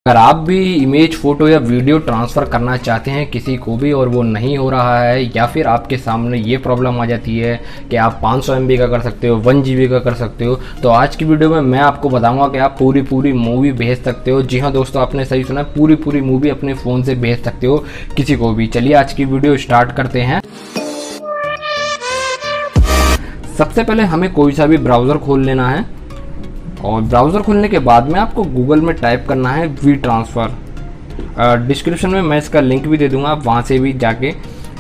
अगर आप भी इमेज, फोटो या वीडियो ट्रांसफ़र करना चाहते हैं किसी को भी और वो नहीं हो रहा है, या फिर आपके सामने ये प्रॉब्लम आ जाती है कि आप 500 MB का कर सकते हो, 1 GB का कर सकते हो, तो आज की वीडियो में मैं आपको बताऊंगा कि आप पूरी मूवी भेज सकते हो। जी हाँ दोस्तों, आपने सही सुना, पूरी मूवी अपने फ़ोन से भेज सकते हो किसी को भी। चलिए आज की वीडियो स्टार्ट करते हैं। सबसे पहले हमें कोई सा भी ब्राउज़र खोल लेना है और ब्राउज़र खोलने के बाद में आपको गूगल में टाइप करना है वी ट्रांसफ़र। डिस्क्रिप्शन में मैं इसका लिंक भी दे दूंगा, आप वहाँ से भी जाके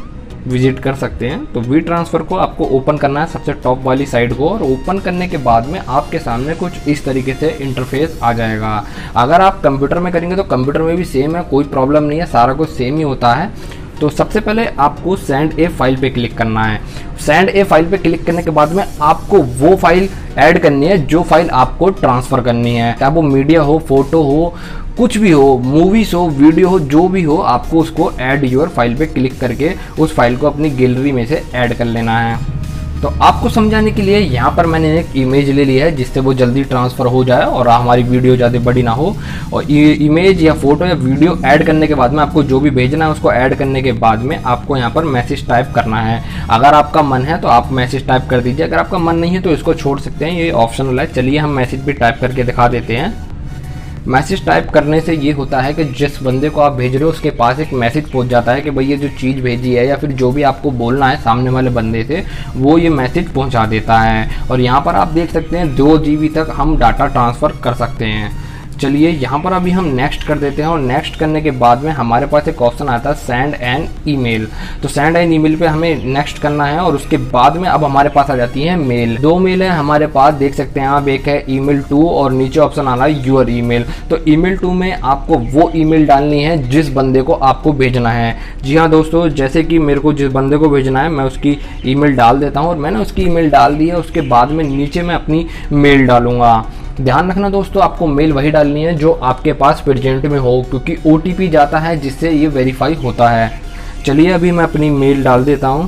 विजिट कर सकते हैं। तो वी ट्रांसफ़र को आपको ओपन करना है सबसे टॉप वाली साइड को, और ओपन करने के बाद में आपके सामने कुछ इस तरीके से इंटरफेस आ जाएगा। अगर आप कंप्यूटर में करेंगे तो कंप्यूटर में भी सेम है, कोई प्रॉब्लम नहीं है, सारा कुछ सेम ही होता है। तो सबसे पहले आपको सेंड ए फाइल पे क्लिक करना है। सेंड ए फाइल पे क्लिक करने के बाद में आपको वो फाइल ऐड करनी है जो फाइल आपको ट्रांसफ़र करनी है, चाहे वो मीडिया हो, फोटो हो, कुछ भी हो, मूवीज़ हो, वीडियो हो, जो भी हो, आपको उसको ऐड योर फाइल पे क्लिक करके उस फाइल को अपनी गैलरी में से ऐड कर लेना है। तो आपको समझाने के लिए यहाँ पर मैंने एक इमेज ले ली है जिससे वो जल्दी ट्रांसफ़र हो जाए और हमारी वीडियो ज़्यादा बड़ी ना हो। और इमेज या फोटो या वीडियो ऐड करने के बाद में आपको जो भी भेजना है उसको ऐड करने के बाद में आपको यहाँ पर मैसेज टाइप करना है। अगर आपका मन है तो आप मैसेज टाइप कर दीजिए, अगर आपका मन नहीं है तो इसको छोड़ सकते हैं, ये ऑप्शनल है। चलिए हम मैसेज भी टाइप करके दिखा देते हैं। मैसेज टाइप करने से ये होता है कि जिस बंदे को आप भेज रहे हो उसके पास एक मैसेज पहुंच जाता है कि भाई ये जो चीज़ भेजी है या फिर जो भी आपको बोलना है सामने वाले बंदे से, वो ये मैसेज पहुंचा देता है। और यहाँ पर आप देख सकते हैं 2 GB तक हम डाटा ट्रांसफ़र कर सकते हैं। चलिए यहाँ पर अभी हम नेक्स्ट कर देते हैं, और नेक्स्ट करने के बाद में हमारे पास एक ऑप्शन आता है सेंड एन ईमेल। तो सेंड एन ईमेल पे हमें नेक्स्ट करना है, और उसके बाद में अब हमारे पास आ जाती है मेल। 2 मेल है हमारे पास, देख सकते हैं आप, एक है ईमेल 2 और नीचे ऑप्शन आ रहा है योर ईमेल। तो ईमेल 2 में आपको वो ईमेल डालनी है जिस बंदे को आपको भेजना है। जी हाँ दोस्तों, जैसे कि मेरे को जिस बंदे को भेजना है मैं उसकी ईमेल डाल देता हूँ, और मैंने उसकी ईमेल डाल दी है। उसके बाद में नीचे मैं अपनी मेल डालूंगा। ध्यान रखना दोस्तों, आपको मेल वही डालनी है जो आपके पास प्रेजेंट में हो, क्योंकि OTP जाता है जिससे ये वेरीफाई होता है। चलिए अभी मैं अपनी मेल डाल देता हूँ।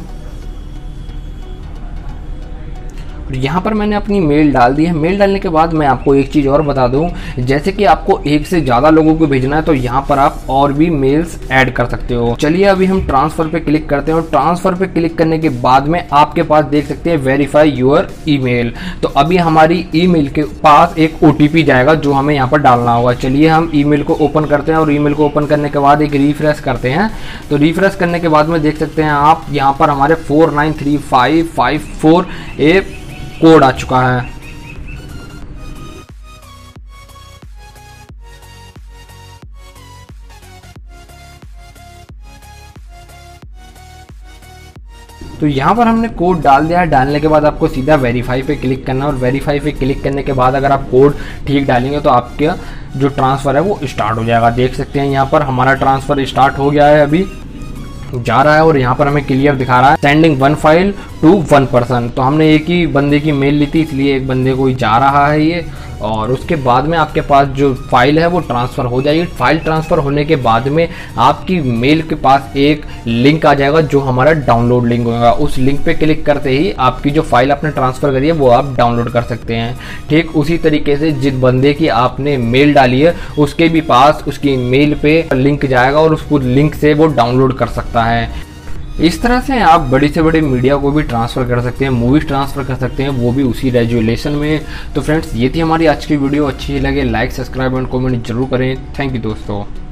यहाँ पर मैंने अपनी मेल डाल दी है। मेल डालने के बाद मैं आपको एक चीज़ और बता दूँ, जैसे कि आपको एक से ज़्यादा लोगों को भेजना है तो यहाँ पर आप और भी मेल्स ऐड कर सकते हो। चलिए अभी हम ट्रांसफ़र पे क्लिक करते हैं, और ट्रांसफ़र पे क्लिक करने के बाद में आपके पास देख सकते हैं वेरीफाई योर ईमेल। तो अभी हमारी ईमेल के पास एक OTP जाएगा जो हमें यहाँ पर डालना होगा। चलिए हम ईमेल को ओपन करते हैं, और ईमेल को ओपन करने के बाद एक रिफ्रेश करते हैं। तो रिफ्रेश करने के बाद में देख सकते हैं आप, यहाँ पर हमारे 493554 कोड आ चुका है। तो यहाँ पर हमने कोड डाल दिया है। डालने के बाद आपको सीधा वेरीफाई पे क्लिक करना है, और वेरीफाई पे क्लिक करने के बाद अगर आप कोड ठीक डालेंगे तो आपका जो ट्रांसफ़र है वो स्टार्ट हो जाएगा। देख सकते हैं यहाँ पर हमारा ट्रांसफ़र स्टार्ट हो गया है, अभी जा रहा है, और यहाँ पर हमें क्लियर दिखा रहा है सेंडिंग 1 फाइल टू 1 पर्सन। तो हमने एक ही बंदे की मेल ली थी, इसलिए एक बंदे को ही जा रहा है ये। और उसके बाद में आपके पास जो फाइल है वो ट्रांसफ़र हो जाएगी। फाइल ट्रांसफ़र होने के बाद में आपकी मेल के पास एक लिंक आ जाएगा जो हमारा डाउनलोड लिंक होगा। उस लिंक पे क्लिक करते ही आपकी जो फाइल आपने ट्रांसफ़र करी है वो आप डाउनलोड कर सकते हैं। ठीक उसी तरीके से जिस बंदे की आपने मेल डाली है उसके भी पास उसकी मेल पे लिंक जाएगा, और उसको लिंक से वो डाउनलोड कर सकता है। इस तरह से आप बड़ी से बड़ी मीडिया को भी ट्रांसफ़र कर सकते हैं, मूवीज़ ट्रांसफ़र कर सकते हैं, वो भी उसी रेजोल्यूशन में। तो फ्रेंड्स, ये थी हमारी आज की वीडियो। अच्छी लगे लाइक, सब्सक्राइब एंड कमेंट जरूर करें। थैंक यू दोस्तों।